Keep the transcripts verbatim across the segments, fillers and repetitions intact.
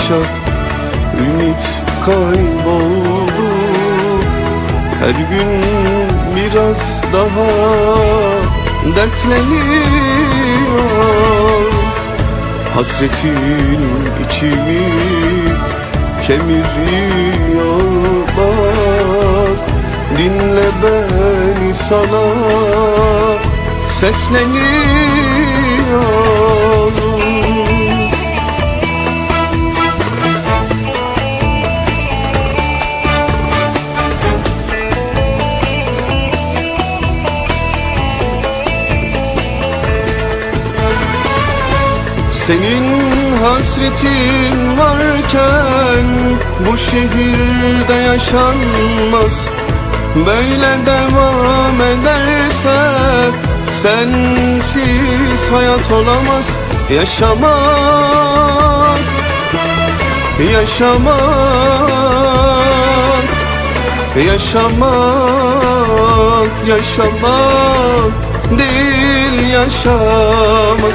arttıkça ümit kayboldu. Her gün biraz daha dertleniyor. Hasretin içimi kemiriyor. Bak, dinle beni, sana sesleniyorum. Senin hasretin varken bu şehirde yaşanmaz. Böyle devam ederse sensiz hayat olamaz. Yaşamak, yaşamak, yaşamak, yaşamak değil yaşamak.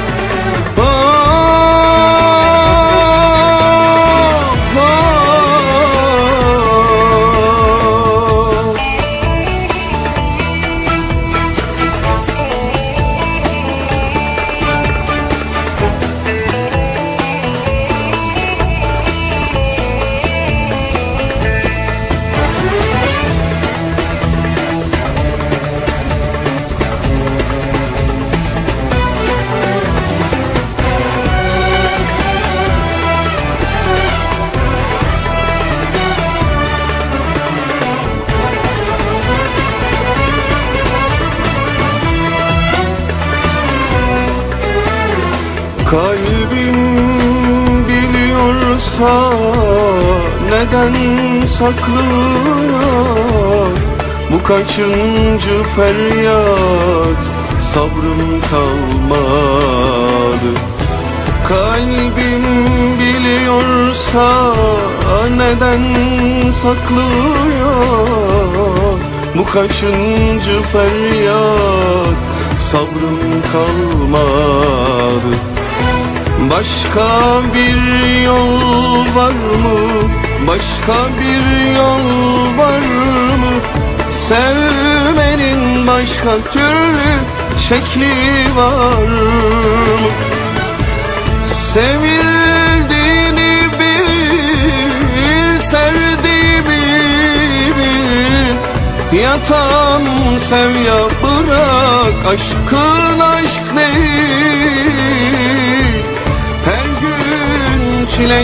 Kalbim biliyorsa neden saklıyor? Bu kaçıncı feryat, sabrım kalmadı. Kalbim biliyorsa neden saklıyor? Bu kaçıncı feryat, sabrım kalmadı. Başka bir yol var mı? Başka bir yol var mı? Sevmenin başka türlü şekli var mı? Sevildiğini bil, sevdiğimi bil. Ya tam sev ya bırak, aşkın aşk değil. Her gün çile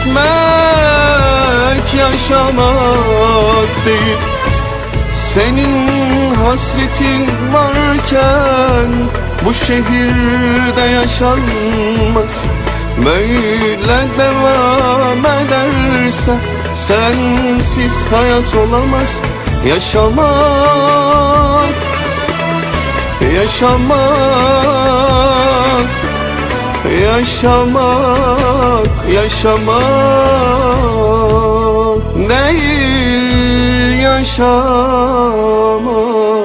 çekmek yaşamak değil. Senin hasretin varken bu şehirde yaşanmaz. Böyle devam ederse sensiz hayat olamaz. Yaşamak, yaşamak, yaşamak, yaşamak değil yaşamak.